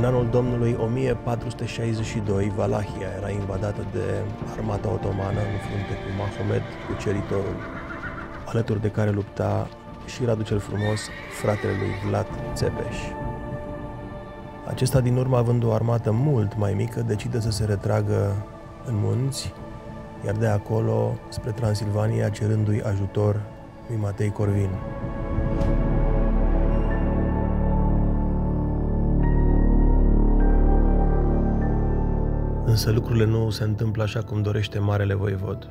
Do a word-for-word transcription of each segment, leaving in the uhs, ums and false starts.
În anul Domnului o mie patru sute șaizeci și doi, Valahia era invadată de armata otomană în frunte cu Mahomed, cuceritorul, alături de care lupta și Radu cel Frumos, fratele lui Vlad Țepeș. Acesta, din urmă, având o armată mult mai mică, decide să se retragă în munți, iar de acolo spre Transilvania, cerându-i ajutor lui Matei Corvin. Însă lucrurile nu se întâmplă așa cum dorește marele voivod.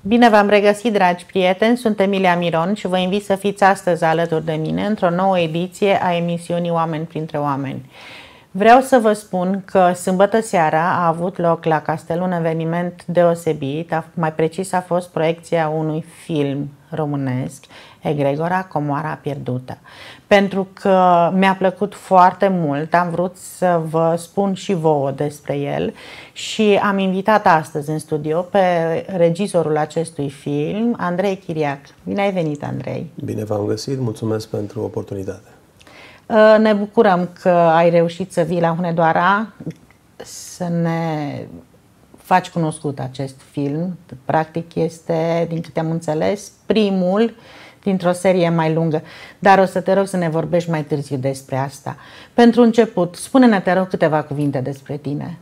Bine v-am regăsit, dragi prieteni, sunt Emilia Miron și vă invit să fiți astăzi alături de mine într-o nouă ediție a emisiunii Oameni printre oameni. Vreau să vă spun că sâmbătă seara a avut loc la Castel un eveniment deosebit, mai precis a fost proiecția unui film românesc, Egregora, Comoara pierdută. Pentru că mi-a plăcut foarte mult, am vrut să vă spun și vouă despre el și am invitat astăzi în studio pe regizorul acestui film, Andrei Chiriac. Bine ai venit, Andrei! Bine v-am găsit, mulțumesc pentru oportunitate. Ne bucurăm că ai reușit să vii la Hunedoara să ne faci cunoscut acest film. Practic este, din câte am înțeles, primul dintr-o serie mai lungă. Dar o să te rog să ne vorbești mai târziu despre asta. Pentru început, spune-ne, te rog, câteva cuvinte despre tine.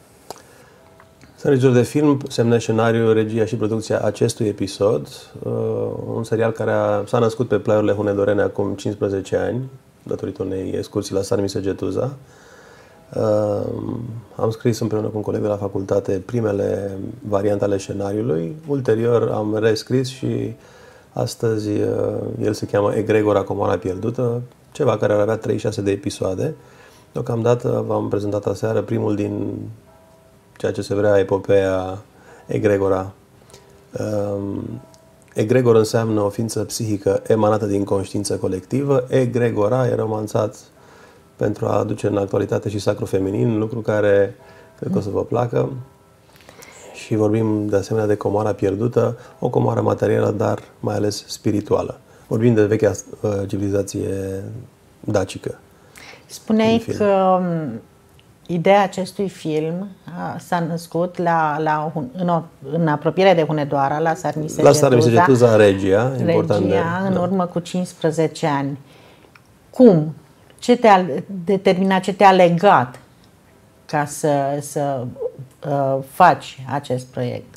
Sunt regizor de film, semnez scenariul, regia și producția acestui episod. Un serial care s-a născut pe plaiurile hunedorene acum cincisprezece ani, datorită unei excursii la Sarmisegetuza. Uh, am scris împreună cu un coleg de la facultate primele variante ale scenariului. Ulterior am rescris și astăzi uh, el se cheamă Egregora, Comoara pierdută, ceva care ar avea treizeci și șase de episoade. Deocamdată v-am prezentat aseară primul din ceea ce se vrea epopeea Egregora. Uh, Egregor înseamnă o ființă psihică emanată din conștiință colectivă. Egregora e romanțat pentru a aduce în actualitate și sacru feminin, lucru care cred că o să vă placă. Și vorbim de asemenea de comoara pierdută, o comoară materială, dar mai ales spirituală. Vorbim de vechea uh, civilizație dacică. Spuneai că ideea acestui film s-a născut la, la, în, în apropiere de Hunedoara, la Sarmisegetuza. La Sarmisegetuza, Regia, important Regia, de, în da. urmă cu cincisprezece ani. Cum? Ce te-a determinat, ce te-a legat ca să, să uh, faci acest proiect?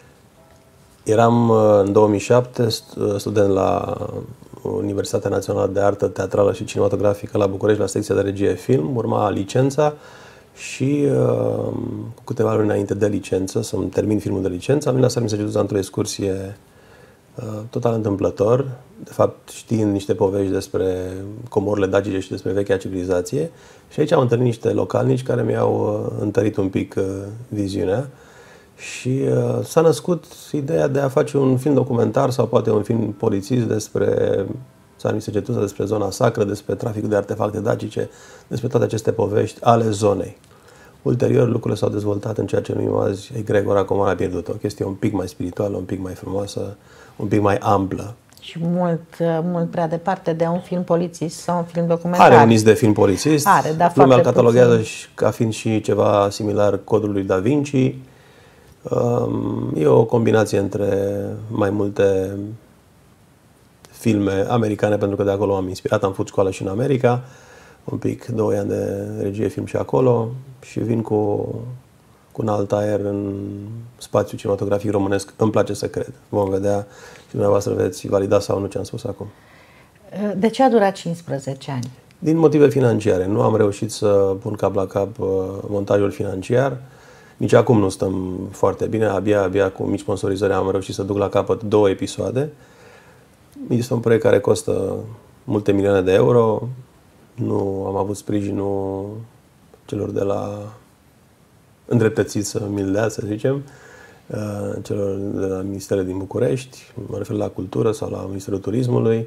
Eram în două mii șapte student la Universitatea Națională de Artă Teatrală și Cinematografică la București, la secția de regie film. Urma licența și uh, cu câteva luni înainte de licență, să-mi termin filmul de licență, am venit la Sarmisegetuza într-o excursie uh, total întâmplător, de fapt știind niște povești despre comorile dacice și despre vechea civilizație. Și aici am întâlnit niște localnici care mi-au uh, întărit un pic uh, viziunea și uh, s-a născut ideea de a face un film documentar sau poate un film polițist despre Sarmisegetuza, despre zona sacră, despre traficul de artefacte dacice, despre toate aceste povești ale zonei. Ulterior, lucrurile s-au dezvoltat în ceea ce numim azi Egregora, Comoara pierdută, o chestie un pic mai spirituală, un pic mai frumoasă, un pic mai amplă. Și mult, mult prea departe de un film polițist sau un film documentar. Are un is de film polițist. Are, dar lumea îl cataloguează ca fiind și ceva similar Codului Da Vinci. E o combinație între mai multe filme americane, pentru că de acolo am inspirat, am făcut școală și în America, un pic, doi ani de regie film și acolo și vin cu, cu un alt aer în spațiul cinematografic românesc, îmi place să cred. Vom vedea și dumneavoastră veți valida sau nu ce am spus acum. De ce a durat cincisprezece ani? Din motive financiare. Nu am reușit să pun cap la cap montajul financiar. Nici acum nu stăm foarte bine, abia, abia cu mici sponsorizări am reușit să duc la capăt două episoade. Este un proiect care costă multe milioane de euro. Nu am avut sprijinul celor de la îndreptățiți să mi-l dea, să zicem, celor de la Ministerul din București, mă refer la Cultură sau la Ministerul Turismului.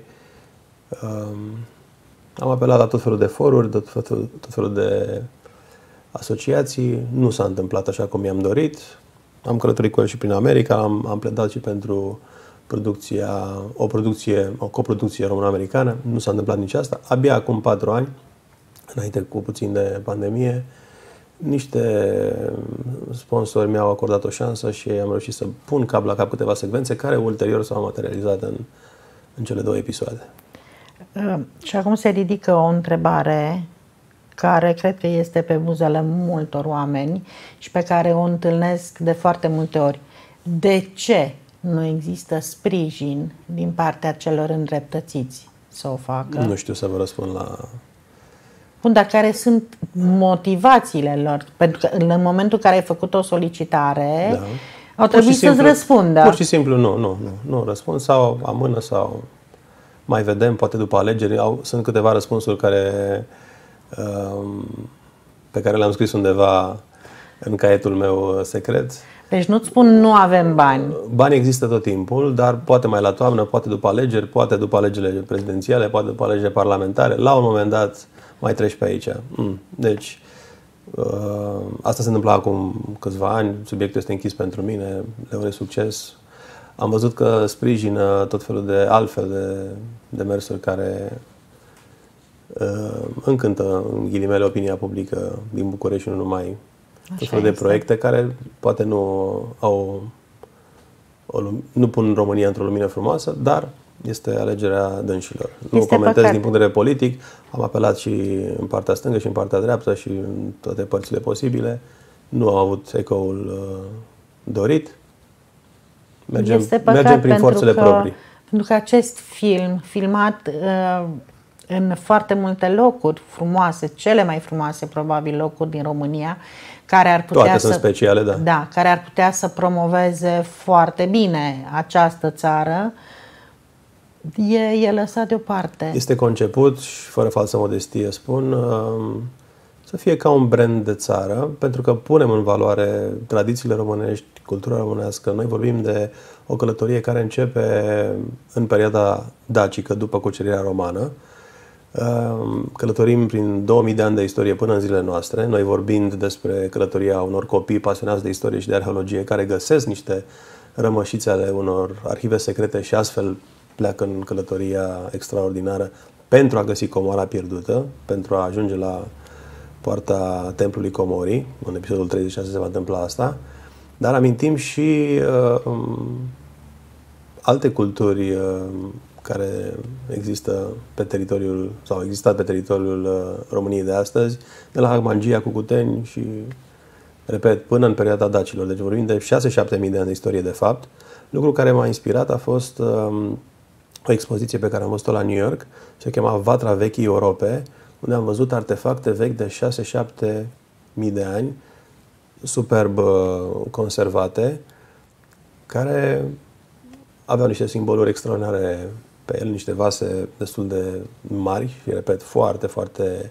Am apelat la tot felul de foruri, tot felul, tot felul de asociații. Nu s-a întâmplat așa cum mi-am dorit. Am călătorit cu el și prin America, am, am pledat și pentru producția, o producție, o coproducție română-americană. Nu s-a întâmplat nici asta. Abia acum patru ani, înainte cu puțin de pandemie, niște sponsori mi-au acordat o șansă și am reușit să pun cap la cap câteva secvențe care ulterior s-au materializat în, în cele două episoade. Uh, și acum se ridică o întrebare care cred că este pe buzele multor oameni și pe care o întâlnesc de foarte multe ori. De ce nu există sprijin din partea celor îndreptățiți să o facă? Nu știu să vă răspund la... Bun, dar care sunt motivațiile lor? Pentru că în momentul în care ai făcut o solicitare, Au trebuit să-ți răspundă. Pur și simplu nu, nu, nu, nu răspund sau amână sau mai vedem, poate după alegeri. Au, sunt câteva răspunsuri care, um, pe care le-am scris undeva în caietul meu secret. Deci nu-ți spun nu avem bani. Bani există tot timpul, dar poate mai la toamnă, poate după alegeri, poate după alegerile prezidențiale, poate după alegerile parlamentare. La un moment dat mai treci pe aici. Deci, asta se întâmpla acum câțiva ani, subiectul este închis pentru mine, le urez succes. Am văzut că sprijină tot felul de altfel de, de mersuri care uh, încântă, în ghilimele, opinia publică din București și nu numai. Tot felul de proiecte care poate nu au o, nu pun România într-o lumină frumoasă, dar este alegerea dânșilor. Nu Este comentez păcat. din punct de vedere politic, am apelat și în partea stângă și în partea dreaptă și în toate părțile posibile. Nu am avut ecoul uh, dorit. Mergem, Este păcat mergem prin pentru forțele că, proprii. Pentru că acest film, filmat uh, în foarte multe locuri frumoase, cele mai frumoase probabil locuri din România, care ar putea Toate să, sunt speciale, da. Da, care ar putea să promoveze foarte bine această țară, e, e lăsat deoparte. Este conceput, și fără falsă modestie spun, să fie ca un brand de țară, pentru că punem în valoare tradițiile românești, cultura românească. Noi vorbim de o călătorie care începe în perioada dacică, după cucerirea romană. Călătorim prin două mii de ani de istorie până în zilele noastre, noi vorbind despre călătoria unor copii pasionați de istorie și de arheologie, care găsesc niște rămășițe ale unor arhive secrete și astfel pleacă în călătoria extraordinară pentru a găsi comoara pierdută, pentru a ajunge la poarta templului Comorii. În episodul treizeci și șase se va întâmpla asta. Dar amintim și uh, um, alte culturi uh, care există pe teritoriul, sau au existat pe teritoriul uh, României de astăzi, de la Hagmangia, Cucuteni și, repet, până în perioada dacilor. Deci vorbim de șase șapte mii de ani de istorie, de fapt. Lucru care m-a inspirat a fost uh, o expoziție pe care am văzut-o la New York, se chema Vatra Vechii Europe, unde am văzut artefacte vechi de șase șapte mii de ani, superb uh, conservate, care aveau niște simboluri extraordinare pe el, niște vase destul de mari și, repet, foarte, foarte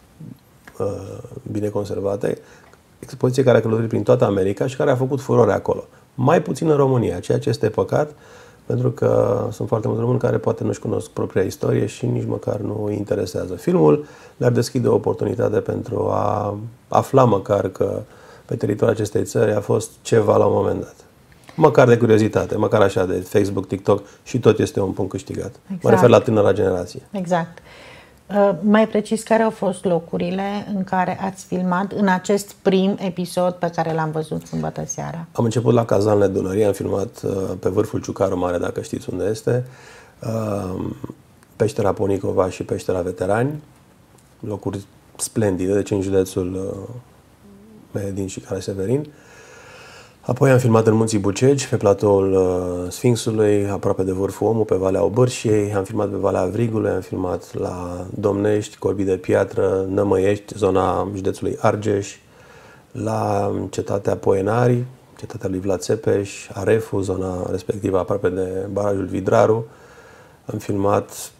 uh, bine conservate. Expoziție care a călătorit prin toată America și care a făcut furore acolo. Mai puțin în România, ceea ce este păcat, pentru că sunt foarte mulți români care poate nu-și cunosc propria istorie și nici măcar nu îi interesează. Filmul le-ar deschide o oportunitate pentru a afla măcar că pe teritoriul acestei țări a fost ceva la un moment dat. Măcar de curiozitate, măcar așa de Facebook, TikTok și tot este un punct câștigat. Exact. Mă refer la tânăra generație. Exact. Uh, mai precis, care au fost locurile în care ați filmat în acest prim episod pe care l-am văzut sâmbătă seara? Am început la Cazanele Dunării, am filmat uh, pe vârful Ciucaru Mare, dacă știți unde este, uh, peștera Ponicova și peștera Veterani, locuri splendide, deci în județul uh, Mehedin și Caraseverin. Apoi am filmat în Munții Bucegi, pe platoul uh, Sfinxului, aproape de vârful Omul, pe Valea Obârșiei, am filmat pe Valea Avrigului, am filmat la Domnești, Corbii de Piatră, Nămăiești, zona județului Argeș, la cetatea Poenari, cetatea lui Vlad Țepeș, Arefu, zona respectivă aproape de barajul Vidraru. Am filmat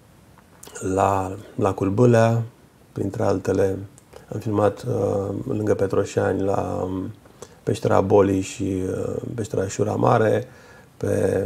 la Lacul Bâlea, printre altele. Am filmat uh, lângă Petroșani, la um, peștera Bolii și uh, peștera Șura Mare, pe,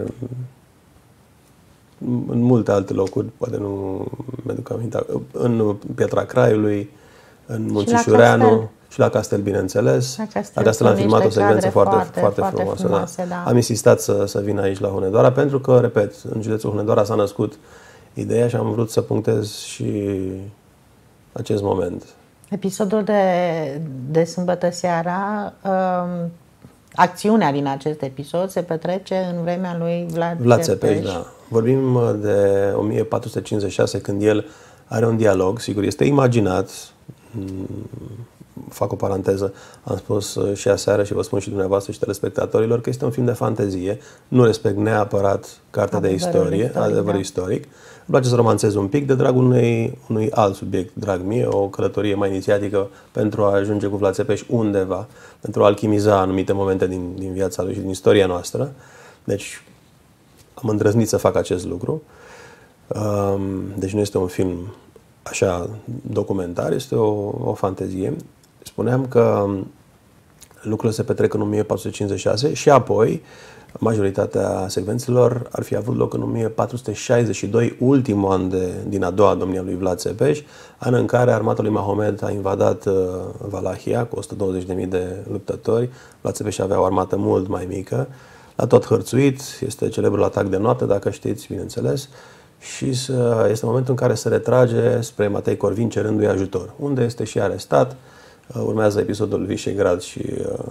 în multe alte locuri, poate nu mi-aduc aminte, în Piatra Craiului, în Munții Șureanu și la Castel, bineînțeles. La Castel, Castel am filmat o secvență foarte, foarte, foarte, foarte frumoasă. frumoase, da. Da. Am insistat să, să vin aici la Hunedoara, pentru că, repet, în județul Hunedoara s-a născut ideea și am vrut să punctez și acest moment. Episodul de, de sâmbătă seara, um, acțiunea din acest episod se petrece în vremea lui Vlad, Vlad Țepeș. Da. Vorbim de o mie patru sute cincizeci și șase, când el are un dialog, sigur, este imaginat, fac o paranteză, am spus și aseară și vă spun și dumneavoastră și telespectatorilor că este un film de fantezie. Nu respect neapărat cartea de istorie, istoric, adevărul da. istoric. Îmi place să romanțez un pic de dragul unui, unui alt subiect, drag mie, o călătorie mai inițiatică pentru a ajunge cu Vlad Țepeș undeva, pentru a alchimiza anumite momente din, din viața lui și din istoria noastră. Deci am îndrăznit să fac acest lucru. Deci nu este un film așa documentar, este o, o fantezie. Spuneam că lucrurile se petrec în o mie patru sute cincizeci și șase și apoi majoritatea secvențelor ar fi avut loc în o mie patru sute șaizeci și doi, ultimul an de, din a doua domnie a lui Vlad Țepeș, an în care armata lui Mahomed a invadat uh, Valahia cu o sută douăzeci de mii de luptători. Vlad Țepeș avea o armată mult mai mică. L-a tot hărțuit, este celebrul atac de noapte, dacă știți, bineînțeles, și este momentul în care se retrage spre Matei Corvin cerându-i ajutor, unde este și arestat. Urmează episodul Visegrad și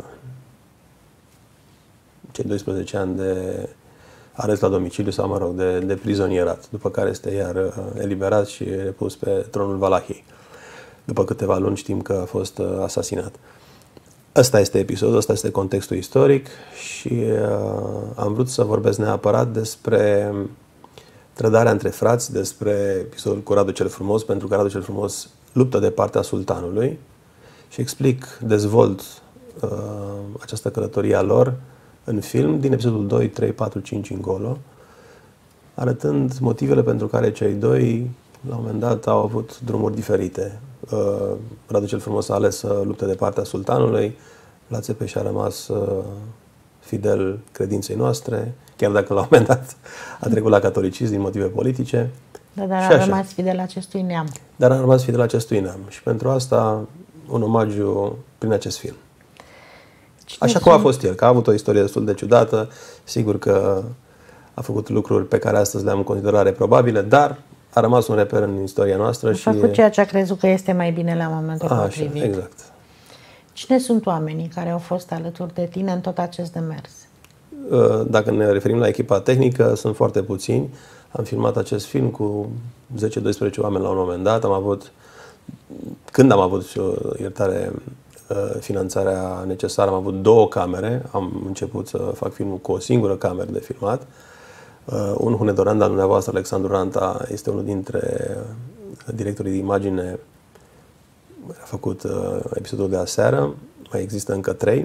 cei doisprezece ani de arest la domiciliu sau, mă rog, de, de prizonierat, după care este iar eliberat și repus pe tronul Valahiei. După câteva luni știm că a fost asasinat. Ăsta este episodul, ăsta este contextul istoric și uh, am vrut să vorbesc neapărat despre trădarea între frați, despre episodul cu Radu cel Frumos, pentru că Radu cel Frumos luptă de partea sultanului și explic, dezvolt uh, această călătorie a lor în film, din episodul doi, trei, patru, cinci încolo, arătând motivele pentru care cei doi, la un moment dat, au avut drumuri diferite. Uh, Radu cel Frumos a ales să lupte de partea sultanului, Vlad Țepeș a rămas uh, fidel credinței noastre, chiar dacă la un moment dat a trecut la catolicism din motive politice. Da, dar a rămas fidel acestui neam. Dar a rămas fidel acestui neam. Și pentru asta un omagiu prin acest film. Cine Așa cum a fost el, că a avut o istorie destul de ciudată, sigur că a făcut lucruri pe care astăzi le-am considerat reprobabile, dar a rămas un reper în istoria noastră. A și făcut ceea ce a crezut că este mai bine la momentul a, potrivit. Așa, exact. Cine sunt oamenii care au fost alături de tine în tot acest demers? Dacă ne referim la echipa tehnică, sunt foarte puțini. Am filmat acest film cu zece doisprezece oameni la un moment dat. Am avut, când am avut, iertare, finanțarea necesară, am avut două camere. Am început să fac filmul cu o singură cameră de filmat. Un hunedoran al dumneavoastră, Alexandru Ranta, este unul dintre directorii de imagine. A făcut episodul de aseară. Mai există încă trei.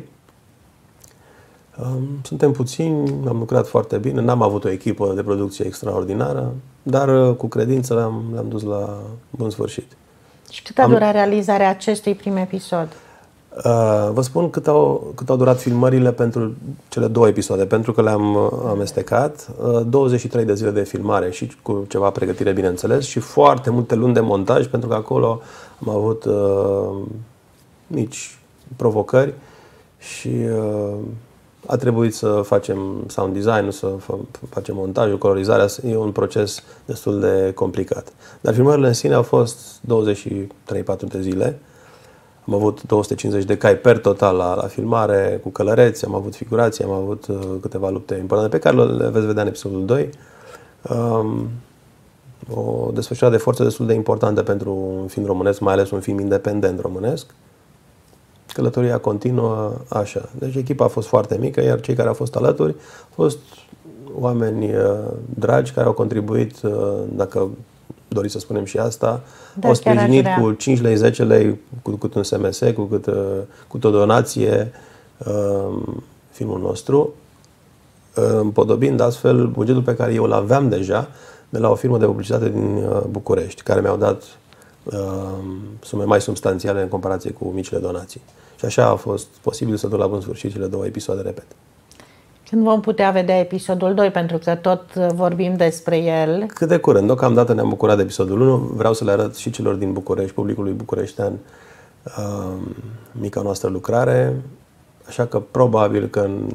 Suntem puțini, am lucrat foarte bine, n-am avut o echipă de producție extraordinară, dar cu credință le-am, le-am dus la bun sfârșit. Și cât a am... durat realizarea acestui prim episod? Uh, vă spun cât au, cât au durat filmările pentru cele două episoade, pentru că le-am amestecat. Uh, douăzeci și trei de zile de filmare și cu ceva pregătire, bineînțeles, și foarte multe luni de montaj, pentru că acolo am avut uh, mici provocări și uh, a trebuit să facem sound design, să facem montajul, colorizarea. E un proces destul de complicat. Dar filmările în sine au fost douăzeci și trei patru de zile. Am avut două sute cincizeci de cai per total la, la filmare, cu călăreți, am avut figurații, am avut uh, câteva lupte importante pe care le veți vedea în episodul doi. Um, o desfășurare de forță destul de importantă pentru un film românesc, mai ales un film independent românesc. Călătoria continuă așa. Deci echipa a fost foarte mică, iar cei care au fost alături au fost oameni uh, dragi care au contribuit, uh, dacă doriți să spunem și asta, da, au sprijinit cu cinci lei, zece lei, cu cât un S M S, cu cât, uh, cu o donație uh, filmul nostru, uh, împodobind astfel bugetul pe care eu îl aveam deja de la o firmă de publicitate din uh, București, care mi-au dat uh, sume mai substanțiale în comparație cu micile donații. Și așa a fost posibil să duc la bun sfârșit cele două episoade, repet. Când vom putea vedea episodul doi, pentru că tot vorbim despre el? Cât de curând. Deocamdată ne-am bucurat de episodul unu. Vreau să le arăt și celor din București, publicului bucureștean, uh, mica noastră lucrare. Așa că probabil că în,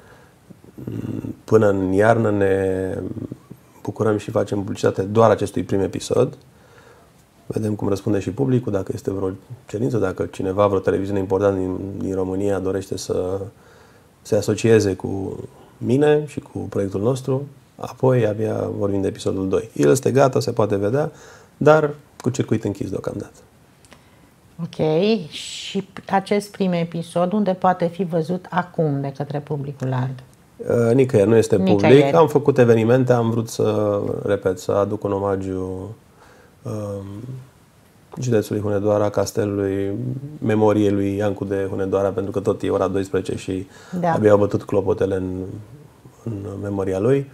până în iarnă ne bucurăm și facem publicitate doar acestui prim episod. Vedem cum răspunde și publicul, dacă este vreo cerință, dacă cineva, vreo televiziune importantă din, din România dorește să se asocieze cu mine și cu proiectul nostru, apoi abia vorbim de episodul doi. El este gata, se poate vedea, dar cu circuit închis deocamdată. Ok. Și acest prim episod, unde poate fi văzut acum de către publicul larg? Uh, nicăieri, nu este public. Nicăieri. Am făcut evenimente, am vrut să, repet, să aduc un omagiu um, județului Hunedoara, castelului, memoriei lui Iancu de Hunedoara, pentru că tot e ora douăsprezece și Da. abia au bătut clopotele în, în memoria lui.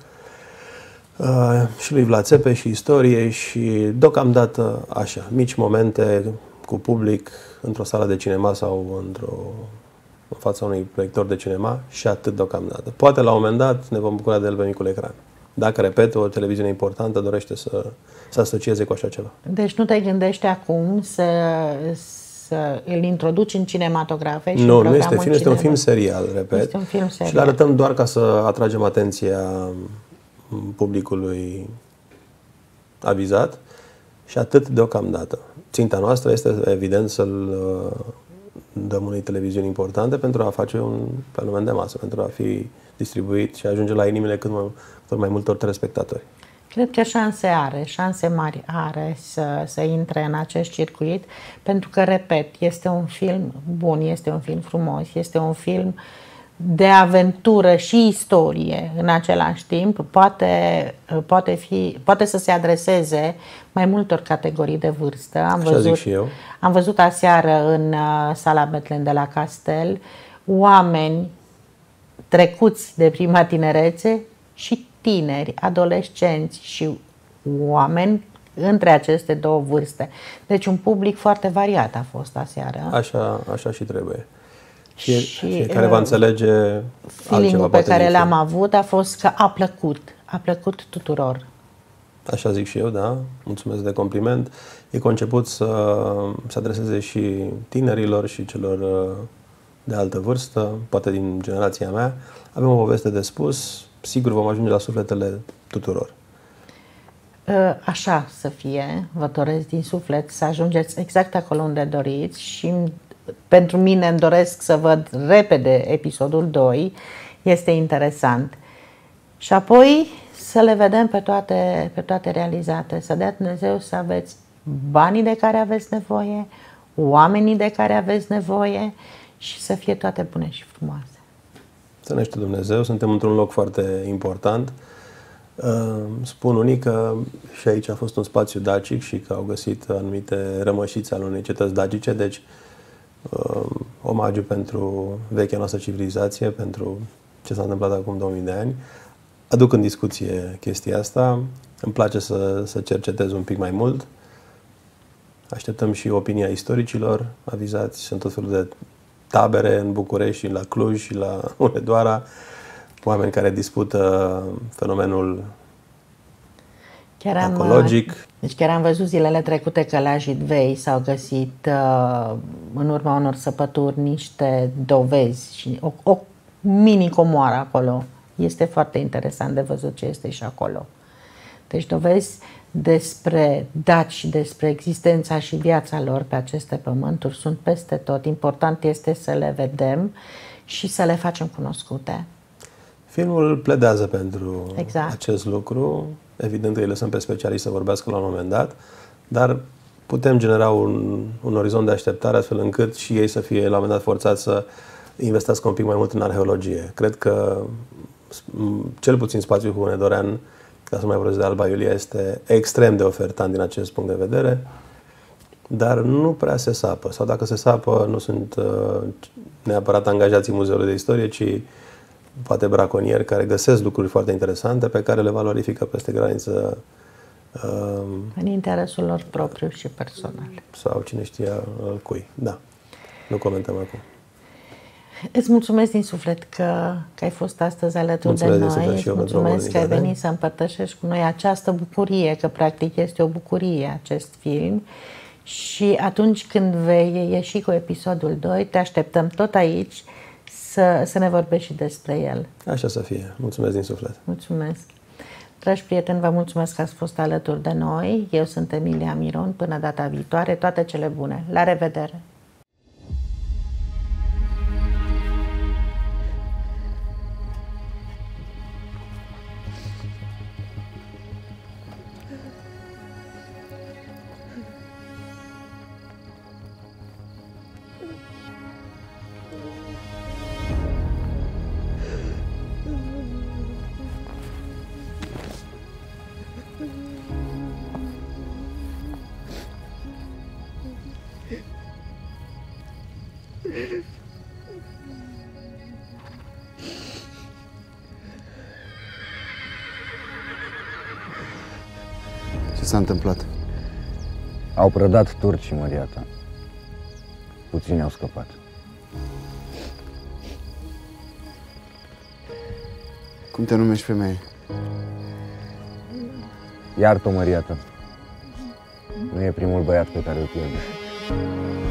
Uh, și lui Vlad Țepe și istorie și deocamdată așa, mici momente cu public într-o sală de cinema sau într-o în fața unui proiector de cinema și atât deocamdată. Poate la un moment dat ne vom bucura de el pe micul ecran. Dacă, repet, o televiziune importantă dorește să se asocieze cu așa ceva. Deci nu te gândești acum să, să îl introduci în cinematografe? Și Nu, în nu este film, cinema. este un film serial, repet. Este un film serial. Și le arătăm doar ca să atragem atenția publicului avizat și atât deocamdată. Ținta noastră este, evident, să-l dăm unei televiziuni importante pentru a face un fenomen de masă, pentru a fi distribuit și a ajunge la inimile cât mai, cât mai multor telespectatori. Cred că șanse are, șanse mari are să, să intre în acest circuit, pentru că, repet, este un film bun, este un film frumos, este un film de aventură și istorie în același timp, poate, poate, fi, poate să se adreseze mai multor categorii de vârstă. Am Așa văzut, zic și eu. Am văzut aseară în sala Betlen de la Castel oameni trecuți de prima tinerețe și tineri, adolescenți și oameni între aceste două vârste. Deci un public foarte variat a fost aseară. Așa, așa și trebuie. Fie, și fiecare va înțelege feeling-ul pe care l-am avut a fost că a plăcut. A plăcut tuturor. Așa zic și eu, da. Mulțumesc de compliment. E conceput să se adreseze și tinerilor și celor de altă vârstă, poate din generația mea. Avem o poveste de spus. Sigur vom ajunge la sufletele tuturor. Așa să fie. Vă doresc din suflet să ajungeți exact acolo unde doriți și pentru mine îmi doresc să văd repede episodul doi. Este interesant. Și apoi să le vedem pe toate, pe toate realizate. Să dea Dumnezeu să aveți banii de care aveți nevoie, oamenii de care aveți nevoie și să fie toate bune și frumoase. Să ne știe Dumnezeu. Suntem într-un loc foarte important. Spun unii că și aici a fost un spațiu dacic și că au găsit anumite rămășițe ale unei cetăți dacice, deci omagiu pentru vechea noastră civilizație, pentru ce s-a întâmplat acum două mii de ani. Aduc în discuție chestia asta. Îmi place să, să cercetez un pic mai mult. Așteptăm și opinia istoricilor avizați. Sunt tot felul de tabere în București și la Cluj și la Hunedoara. Oameni care dispută fenomenul chiar am, ecologic. Deci chiar am văzut zilele trecute că la Jidvei s-au găsit uh, în urma unor săpături niște dovezi și o, o mini-comoară acolo. Este foarte interesant de văzut ce este și acolo. Deci dovezi despre daci și despre existența și viața lor pe aceste pământuri sunt peste tot. Important este să le vedem și să le facem cunoscute. Filmul pledează pentru exact. acest lucru. Evident că îi lăsăm pe specialiști să vorbească la un moment dat, dar putem genera un, un orizont de așteptare astfel încât și ei să fie la un moment dat forțați să investească un pic mai mult în arheologie. Cred că cel puțin spațiul hunedorean, ca să mai vorbesc de Alba Iulia, este extrem de ofertant din acest punct de vedere, dar nu prea se sapă. Sau dacă se sapă, nu sunt uh, neapărat angajații Muzeului de Istorie, ci poate braconieri care găsesc lucruri foarte interesante pe care le valorifică peste graniță. Uh, în interesul lor propriu și personal. Sau cine știe al cui. Da. Nu comentăm acum. Îți mulțumesc din suflet că, că ai fost astăzi alături mulțumesc de noi. Îți mulțumesc că ai venit să împărtășești cu noi această bucurie, că practic este o bucurie acest film. Și atunci când vei ieși cu episodul doi, te așteptăm tot aici să, să ne vorbești și despre el. Așa să fie. Mulțumesc din suflet. Mulțumesc. Dragi prieteni, vă mulțumesc că ați fost alături de noi. Eu sunt Emilia Miron. Până data viitoare, toate cele bune. La revedere! s-a întâmplat? Au prădat turcii măria ta. Puțini au scăpat. Cum te numești, femeie? Iartă-o, măria ta. Nu e primul băiat pe care îl pierde.